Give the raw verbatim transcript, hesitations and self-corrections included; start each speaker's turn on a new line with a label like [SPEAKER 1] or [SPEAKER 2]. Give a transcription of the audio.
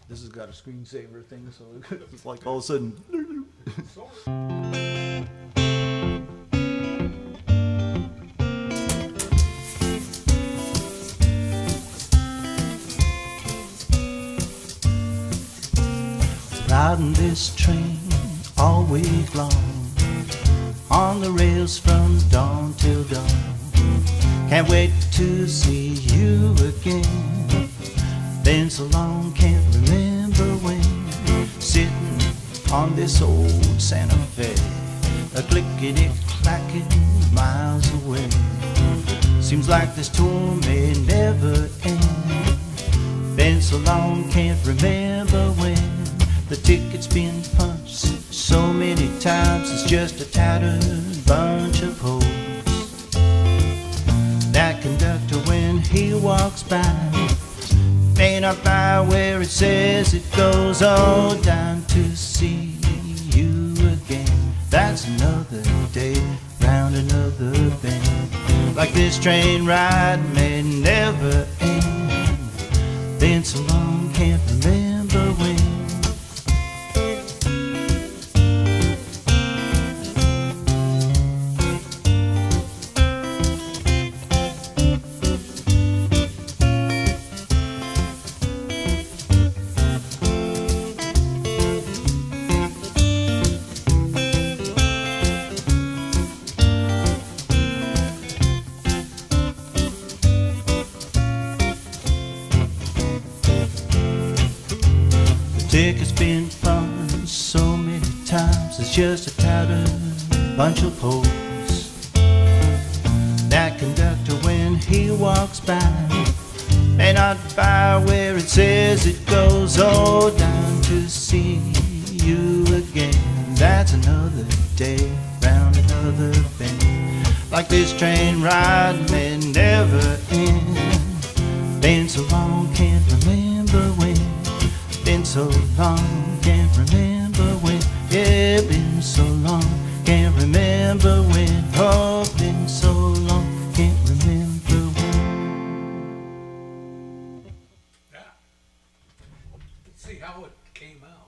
[SPEAKER 1] This has got a screensaver thing, so it's like all of a sudden. Riding this train all week long, on the rails from dawn till dawn. Can't wait to see you again. Been so long, can't remember when. Sitting on this old Santa Fe, a clickety-clacking miles away. Seems like this tour may never end. Been so long, can't remember when. The ticket's been punched so many times, it's just a tattered bunch of holes. That conductor, when he walks by, may not buy where it says it goes. Oh, down to see you again. That's another day, round another bend. Like this train ride may never end. Been so long, can't remember when. Ticket's been punched so many times, it's just a tattered bunch of holes. That conductor, when he walks by, may not buy where it says it goes. Oh, down to see you again. That's another day, round another bend. Like this train ride may never end. Been so long, can't remember when. Been so long, can't remember when. Yeah, been so long, can't remember when. Oh, been so long, can't remember when.
[SPEAKER 2] Yeah. Let's see how it came out.